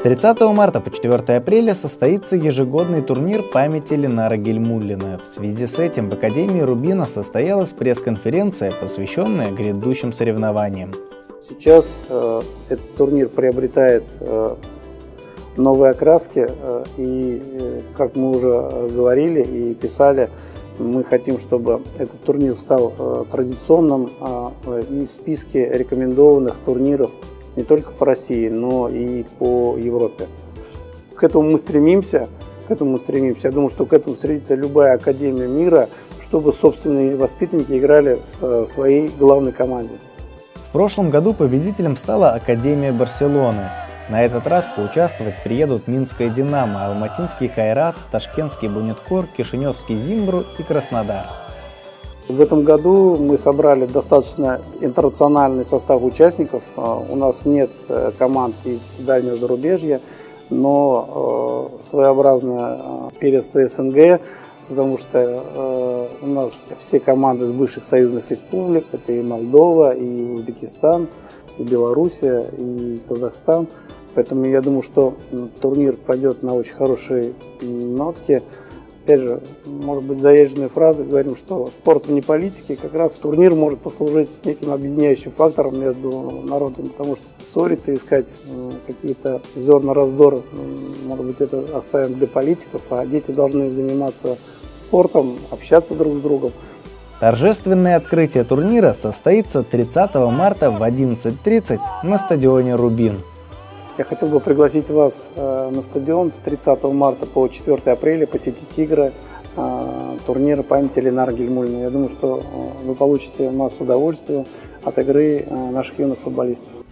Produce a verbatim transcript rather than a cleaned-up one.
тридцатого марта по четвёртое апреля состоится ежегодный турнир памяти Ленара Гельмуллина. В связи с этим в Академии Рубина состоялась пресс-конференция, посвященная грядущим соревнованиям. Сейчас э, этот турнир приобретает э, новые окраски, э, и, э, как мы уже говорили и писали, мы хотим, чтобы этот турнир стал э, традиционным э, и в списке рекомендованных турниров не только по России, но и по Европе. К этому мы стремимся, к этому мы стремимся. Я думаю, что к этому стремится любая академия мира, чтобы собственные воспитанники играли в своей главной команде. В прошлом году победителем стала Академия Барселоны. На этот раз поучаствовать приедут Минская Динамо, Алматинский Кайрат, Ташкентский Буниткор, Кишиневский Зимбру и Краснодар. В этом году мы собрали достаточно интернациональный состав участников. У нас нет команд из дальнего зарубежья, но своеобразное первенство СНГ, потому что у нас все команды из бывших союзных республик, это и Молдова, и Узбекистан, и Белоруссия, и Казахстан. Поэтому я думаю, что турнир пройдет на очень хорошей нотке. Опять же, может быть, заезженные фразы, говорим, что спорт вне политики, как раз турнир может послужить неким объединяющим фактором между народами, потому что ссориться, искать какие-то зерна раздора, может быть, это оставим для политиков, а дети должны заниматься спортом, общаться друг с другом. Торжественное открытие турнира состоится тридцатого марта в одиннадцать тридцать на стадионе Рубин. Я хотел бы пригласить вас на стадион с тридцатого марта по четвёртое апреля посетить игры турнира памяти Ленара Гельмуллина. Я думаю, что вы получите массу удовольствия от игры наших юных футболистов.